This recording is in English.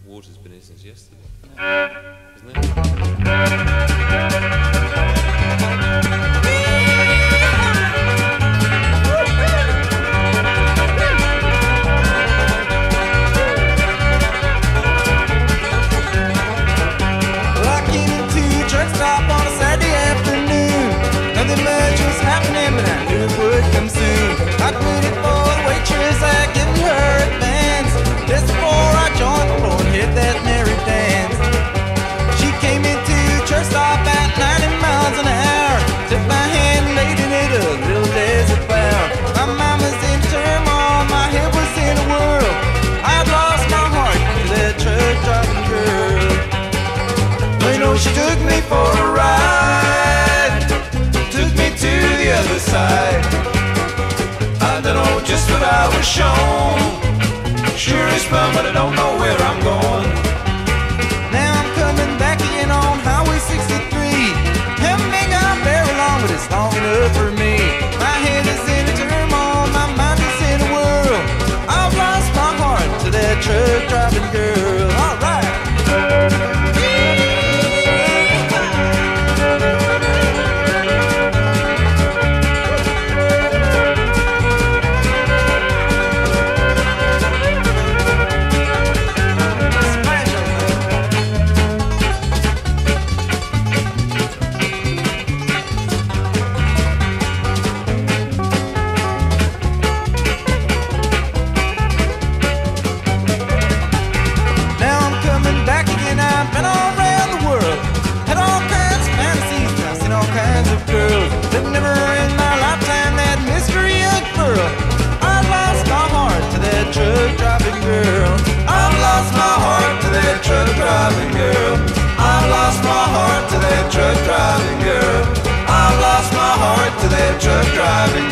Water's been here since yesterday, isn't it? She took me for a ride, took me to the other side. I don't know just what I was shown. Sure is fun, but I don't know where I'm going. Now I'm coming back again on Highway 63. Haven't been gone very long, but it's long enough for me. My head is in a turmoil, my mind is in a whirl. I've lost my heart to that truck driving girl. All right. Truck driving girl, I lost my heart to that truck driving girl.